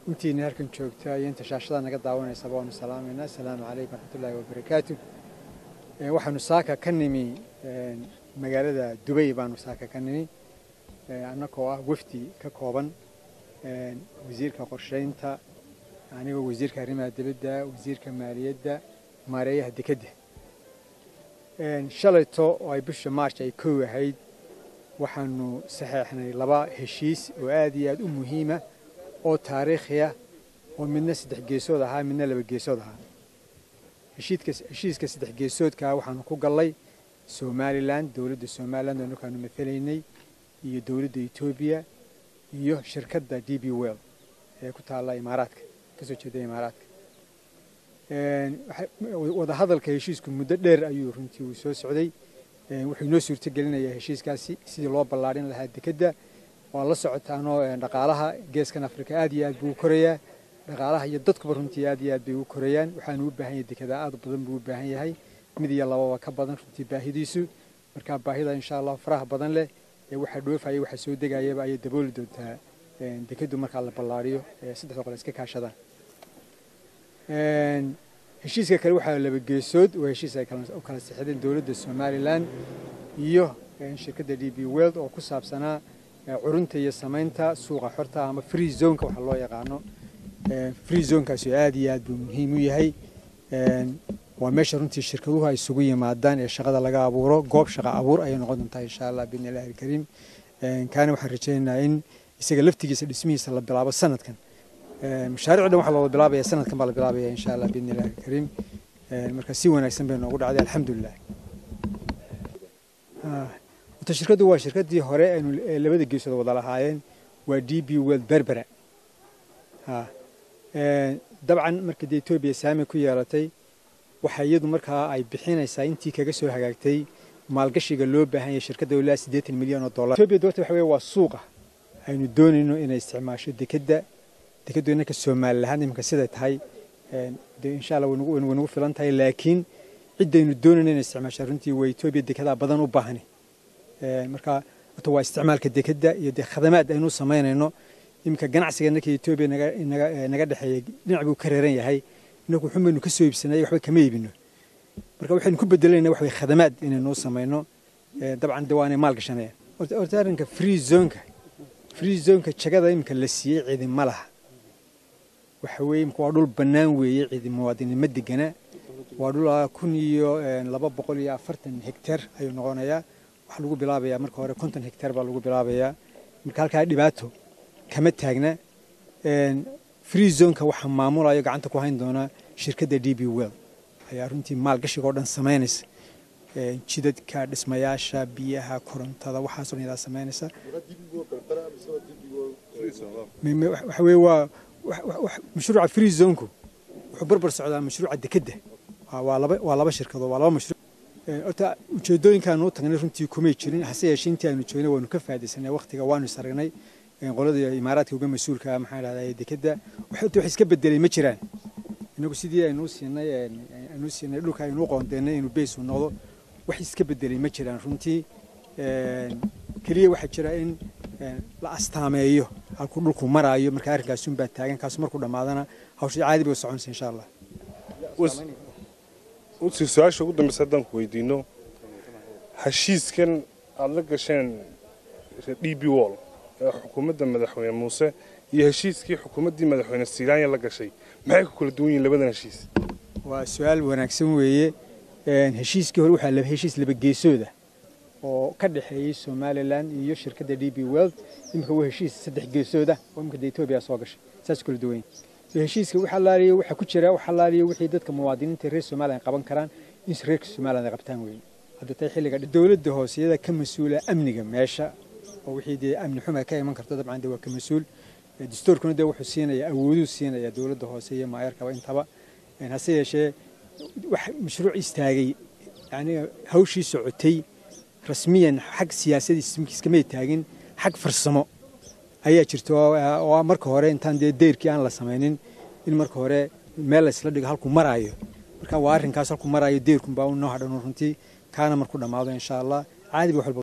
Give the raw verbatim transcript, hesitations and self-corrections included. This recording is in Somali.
intii halkan joogta iyo inta shaashada naga daawanaysa baan salaamayna. Assalaamu calaykum waraxmatullaahi wabarakaatuh. ee waxaanu saaka ka nimi magaalada Dubai baanu saaka ka nimi annagoo ah wafdi ka kooban wasiirka qorsheynta aniga wasiirka arrimaha dibadda wasiirka maaliyadda maareeyaha dekedda shalayto oo ay bisha March ay kow ahayd waxaanu saxeexnay laba heshiis oo aad iyo aad u muhiim ah oo taariikhi ah oo midna saddex geesood ahaa midna laba geesood ahaa heshiiska heshiiska saddex geesoodka waxaanu ku galay Somaliland dawladda Somaliland oo kaanu matalaynay iyo dawladda Ethiopia iyo shirkadda D B World ee ku taala Imaaraadka ka soo jeeda Imaaraadka een wada hadalka heshiisku muddo dheer ayuu runtii u soo socday wuxuu inoo suurto gelinayaa heshiiskaasi sidii loo ballaarin lahaa dekedda oo la socotaanoo dhaqaalaha geeskan Afrika aad iyo aad buu korayaa dhaqaalaha iyo dadkuba runtii aad iyo aad bay u korayaan waxaan u baahan yahay dekeda aad u badan buu u baahan yahay mid iyo laba ka badan runtii baahidiisu marka baahida insha Allah faraha badan leh ee waxa dhoofaya waxa soo degayaba ay dabooli doontaa dekeddu marka la ballaariyo saddex qol iska kaashadaan een heshiiska kale waxa laba geesood oo heshiis ay kala saxideen dawladda Somaliland iyo shirkadda D B World oo ku saabsanaa curunta iyo samaynta suuqa xorta ama free zone ka waxa loo yaqaano free zone kaasi aad iyo aad buu muhiim u yahay een waa meesha runtii shirkaduhu ay isugu yimaadaan ee shaqada laga abuuro goob shaqo abuur ay noqon doontaa insha Allah biidhnillaahi kariim een kaana waxaan rajaynayaa in isaga laftigiisa dhismihiisa la bilaabo sanadkan ee mashaariicda waxa loo bilaabaya sanadkan baa la bilaabaya insha Allah biidhnillaahi kariim ee marka si wanaagsan bay noogu dhacday alxamdulillah ah wata shirkadu waa shirkadii hore ee labada geesood wada lahaayeen waa D B World Berbera ha ee dabcan markii Ethiopia saami ku yeelatay waxa iyadu markaa ay bixinaysaa intii kaga soo hagaagtay maalgashiga loo baahan yahay shirkadda ilaa siddeetan milyan oo dollar Ethiopia doorta waxa weeye waa suuqa aynu doonayno inay isticmaasho dekedda dekeddu inaka Soomaaliland imka sida tahay ee insha Allah wanagu wanagu filan tahay laakiin cidaynu doonayno inay isticmaasho runtii way Ethiopia dekada badan u baahan ee marka waa isticmaalka dekedda iyo khadamaad aynu sameynayno imka ganacsiga inaka Ethiopia naga naga dhaxeeyay dhinac buu ka reeran yahay inagu xumeynu ka soo iibsanay waxba kama iibino marka waxaynu ku bedelaynaa wax way khadamaad inaynu sameeyno dabcan dawaanay maal gashanay horta arrinka free zone ka free zone ka jagada imka la siiyay ciidan ma laha waxa weeye imka waa dhul banaan weeye ciidan muwaadiniinimo degana waa dhul kun iyo laba boqol iyo afartan hektar ayuu noqonayaa waxa lagu bilaabayaa marka hore konton hektar baa lagu bilaabayaa marka halka dhibaato kama taagna een free zone ka waxa maamulayo gacanta ku hayn doona shirkadda D B World ayaa runtii maalgashiga oo dhan sameynaysa ee jidadka dhismayaasha biyaha korontada waxa soo nidaam sameynaysa waxa weeye waa mashruuca free zone ku wuxuu barbar socdaa mashruuca dekedda waa laba waa laba shirkado waa laba mashruuc ota ujeedooyinkan uu tagnay runtii kuma jirin hase yeeshee intii aanu joognay waanu ka faa'iideysanay waqtiga waanu saragnay qolada Imaaraadka uga mas'uulka maxaa raadayay dekedda waxa iska bedelay ma jiraan inagu sidii aynu siinay aynu siinay dhulka aynu qoondeynay inuu base u noqdo wax iska bedelay ma jiraan runtii ee kaliya waxa jira in la astaameeyo halku dhulku maraayo marka arrinkaas un baa taagan kaas markuu dhamaadana hawsha caadi bay u soconaysaa insha Allah u sii su'aasha ugu dambaysa haddaan ku weydiino heshiiskan aad la gasheen D B World xukuumadda madaxweyne Muuse iyo heshiiskii xukuumaddii madaxweyne Silaanya la gashay maxay ku kala duwan yihiin labadan heshiis waa su'aal wanaagsan weeye een heshiiskii hore waxa la heshiis laba geesooda oo ka dhaxeeyay Somaliland iyo shirkadda D B World imka waa heshiis saddex geesooda oo imka Ethiopia soo gashay saas kala duwan heshiiska waxa la leeyahay waxa ku jira waxa la leeyahay wixii dadka muwaadiniinta reer Soomaaliya qaban karaan in reer Soomaaliya qabtaan weeye hadda tay xilliga dawladda hooseyada ka mas'uula amniga meesha oo wixii amni xumo ka iman karto dabcan waa ka mas'uul dastuurkuna de wuxuu siinayaa awood u siinayaa dawladda hoose iyo maayarka intaba in hase yeeshee wax mashruuc istaagay yani hawshii socotay rasmiyan xaq siyaasadii iskama taagin xaq farsamo ayaa jirto oo marka hore intaan deerkii aan la sameeynin in marka hore meel la isla dhigo halku maraayo marka waa arrinkaas halku maraayo deerku baa uu noo hadhan runtii kaana markuu dhamaado insha Allah caadi wax